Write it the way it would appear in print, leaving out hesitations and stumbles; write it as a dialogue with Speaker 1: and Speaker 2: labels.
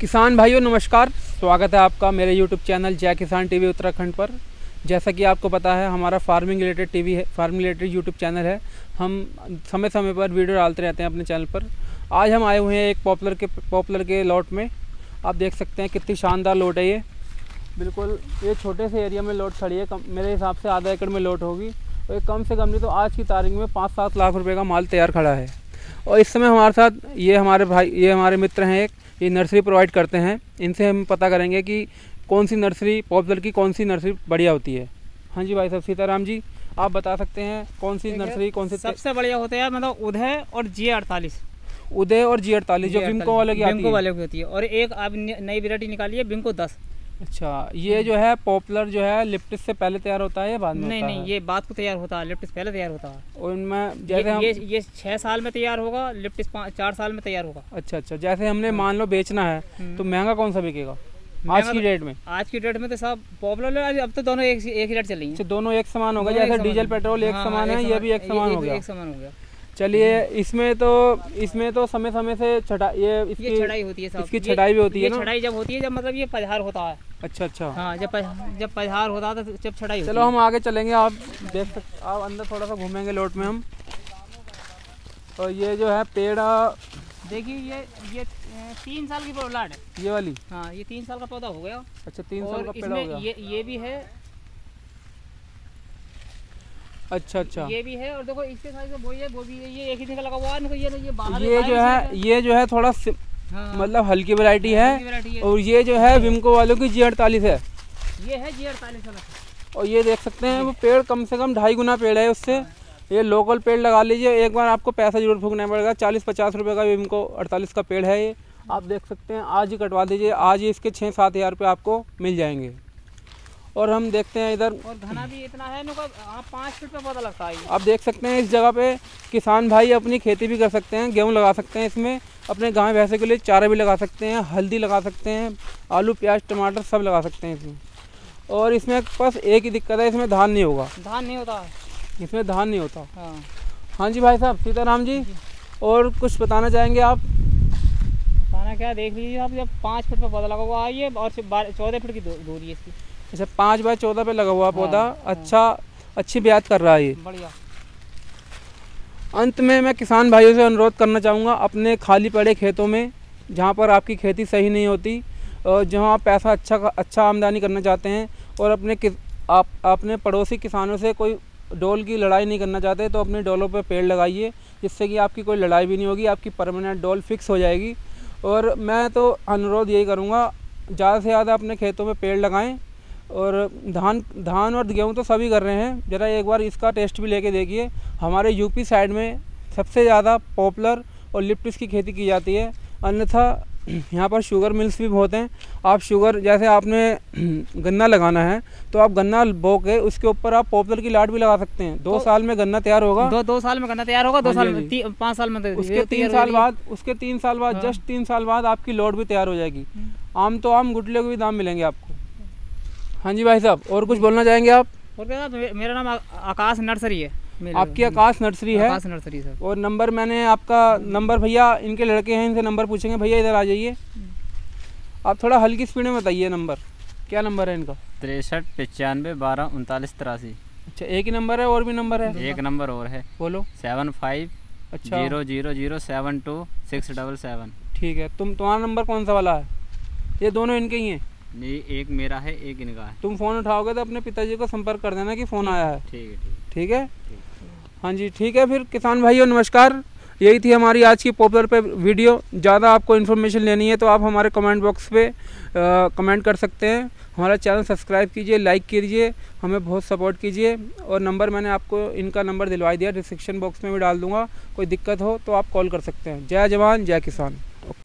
Speaker 1: किसान भाइयों नमस्कार, स्वागत है आपका मेरे YouTube चैनल जय किसान टीवी उत्तराखंड पर। जैसा कि आपको पता है हमारा फार्मिंग रिलेटेड टीवी है, फार्मिंग रिलेटेड YouTube चैनल है। हम समय समय पर वीडियो डालते रहते हैं अपने चैनल पर। आज हम आए हुए हैं एक पॉपुलर के लॉट में। आप देख सकते हैं कितनी शानदार लॉट है ये। बिल्कुल ये छोटे से एरिया में लॉट खड़ी है, मेरे हिसाब से आधा एकड़ में लॉट होगी। और ये कम से कम नहीं तो आज की तारीख में 5-7 लाख रुपये का माल तैयार खड़ा है। और इस समय हमारे साथ ये हमारे मित्र हैं, एक ये नर्सरी प्रोवाइड करते हैं। इनसे हम पता करेंगे कि कौन सी नर्सरी पॉपुलर की कौन सी नर्सरी बढ़िया होती है। हाँ जी भाई साहब, सीताराम जी आप बता सकते हैं कौन सी नर्सरी कौन सी
Speaker 2: सबसे बढ़िया होता है? मतलब उदय और G48।
Speaker 1: उदय और G48 जो बिंको वाले की आती है।
Speaker 2: वाले की होती है। और एक आप नई वैरायटी निकाली है बिंको 10।
Speaker 1: अच्छा, ये जो है पॉपुलर जो है लिप्टिस से पहले तैयार होता है या बाद में?
Speaker 2: नहीं, ये बाद को तैयार होता है, लिप्टिस पहले तैयार होता है।
Speaker 1: और इनमें जैसे
Speaker 2: ये 6 साल में तैयार होगा, लिप्टिस 4 साल में तैयार होगा।
Speaker 1: अच्छा, जैसे हमने मान लो बेचना है तो महंगा कौन सा बिकेगा आज की डेट में?
Speaker 2: आज की डेट में तो सब पॉपुलर है। अब तो दोनों एक ही रेट चल रही है।
Speaker 1: दोनों एक समान होगा, जैसे डीजल पेट्रोल एक समान है, ये भी एक समान हो गया। चलिए, इसमें तो समय समय से इसकी
Speaker 2: छटाई होती है।
Speaker 1: इसकी छटाई भी होती है ना?
Speaker 2: छटाई जब होती है जब मतलब ये पधार होता है।
Speaker 1: अच्छा।
Speaker 2: हाँ, जब पधार होता है तो जब छटाई होती है।
Speaker 1: चलो हम आगे चलेंगे, आप देख सकते, आप अंदर थोड़ा सा घूमेंगे लॉट में हम। और ये जो है पेड़
Speaker 2: देखिए, ये 3 साल की प्लांट है,
Speaker 1: ये वाली।
Speaker 2: हाँ, ये 3 साल का पौधा हो गया।
Speaker 1: अच्छा, 3 साल का पेड़ हो गया।
Speaker 2: ये भी है।
Speaker 1: अच्छा,
Speaker 2: ये भी है। और देखो इसके साइड से वो भी है, ये एक ही जगह लगा हुआ है। ये बाहर
Speaker 1: ये जो है थोड़ा
Speaker 2: हाँ,
Speaker 1: मतलब हल्की वैरायटी है। और ये जो है विमको वालों की G48 है।
Speaker 2: ये है G48।
Speaker 1: और ये देख सकते हैं वो पेड़ कम से कम 2.5 गुना पेड़ है उससे। ये लोकल पेड़ लगा लीजिए, एक बार आपको पैसा जरूर फूकना पड़ेगा। 40-50 रुपये का विमको 48 का पेड़ है ये। आप देख सकते हैं, आज ही कटवा दीजिए, आज ही इसके 6-7 हज़ार रुपये आपको मिल जाएंगे। और हम देखते हैं इधर,
Speaker 2: और घना भी इतना है ना, 5 फीट पे पौधा लगता है।
Speaker 1: आप देख सकते हैं इस जगह पे किसान भाई अपनी खेती भी कर सकते हैं, गेहूं लगा सकते हैं इसमें, अपने गाय भैंसे के लिए चारा भी लगा सकते हैं, हल्दी लगा सकते हैं, आलू प्याज टमाटर सब लगा सकते हैं इसमें। और इसमें बस एक ही दिक्कत है, इसमें धान नहीं होगा।
Speaker 2: धान नहीं होता है
Speaker 1: इसमें, धान नहीं होता।
Speaker 2: हाँ
Speaker 1: जी भाई साहब, सीताराम जी और कुछ बताना चाहेंगे आप?
Speaker 2: बताना क्या, देख लीजिए आप, जब 5 फीट पे पौधा लगा हुआ है ये, और 14 फीट की दूरी है इसकी।
Speaker 1: अच्छा, 5x14 पे लगा हुआ पौधा। अच्छा, अच्छी ब्यात कर रहा है ये,
Speaker 2: बढ़िया।
Speaker 1: अंत में मैं किसान भाइयों से अनुरोध करना चाहूँगा, अपने खाली पड़े खेतों में जहाँ पर आपकी खेती सही नहीं होती और जहाँ आप पैसा अच्छा आमदनी करना चाहते हैं और अपने पड़ोसी किसानों से कोई डोल की लड़ाई नहीं करना चाहते, तो अपनी डोलों पर पेड़ लगाइए, जिससे कि आपकी कोई लड़ाई भी नहीं होगी, आपकी परमानेंट डोल फिक्स हो जाएगी। और मैं तो अनुरोध यही करूँगा, ज़्यादा से ज़्यादा अपने खेतों में पेड़ लगाएं। और धान और गेहूँ तो सभी कर रहे हैं, ज़रा एक बार इसका टेस्ट भी लेके देखिए। हमारे यूपी साइड में सबसे ज़्यादा पॉपुलर और लिप्टिस की खेती की जाती है। अन्यथा यहाँ पर शुगर मिल्स भी बहुत हैं। आप शुगर, जैसे आपने गन्ना लगाना है तो आप गन्ना बो के उसके ऊपर आप पॉपुलर की लाट भी लगा सकते हैं। 2 साल में गन्ना तैयार होगा।
Speaker 2: 2 साल में गन्ना तैयार होगा। 2 साल में 5 साल में
Speaker 1: उसके 3 साल बाद जस्ट 3 साल बाद आपकी लोड भी तैयार हो जाएगी। आम तो आम, गुटले को भी दाम मिलेंगे आपको। हाँ जी भाई साहब, और कुछ बोलना चाहेंगे आप?
Speaker 2: और क्या, मेरा नाम आकाश नर्सरी है।
Speaker 1: आपकी आकाश नर्सरी है?
Speaker 2: Aakash nursery sir.
Speaker 1: और नंबर, मैंने आपका नंबर, भैया इनके लड़के हैं, इनसे नंबर पूछेंगे। भैया इधर आ जाइए, आप थोड़ा हल्की स्पीड में बताइए नंबर, क्या नंबर है इनका?
Speaker 3: 63 95 12 39 83।
Speaker 1: अच्छा, एक ही नंबर है और भी नंबर है?
Speaker 3: एक नंबर और है,
Speaker 1: बोलो।
Speaker 3: 75
Speaker 1: अच्छा
Speaker 3: 000726777।
Speaker 1: ठीक है, तुम्हारा नंबर कौन सा वाला है? ये दोनों इनके ही हैं?
Speaker 3: नहीं, एक मेरा है, एक इनका है।
Speaker 1: तुम फ़ोन उठाओगे तो अपने पिताजी को संपर्क कर देना कि फ़ोन आया है। ठीक है। हाँ जी, ठीक है। फिर किसान भाइयों नमस्कार, यही थी हमारी आज की पॉपुलर पे वीडियो। ज़्यादा आपको इन्फॉर्मेशन लेनी है तो आप हमारे कमेंट बॉक्स पे कमेंट कर सकते हैं। हमारा चैनल सब्सक्राइब कीजिए, लाइक कीजिए, हमें बहुत सपोर्ट कीजिए। और नंबर मैंने आपको इनका नंबर दिलवा दिया, डिस्क्रिप्शन बॉक्स में भी डाल दूँगा। कोई दिक्कत हो तो आप कॉल कर सकते हैं। जय जवान जय किसान।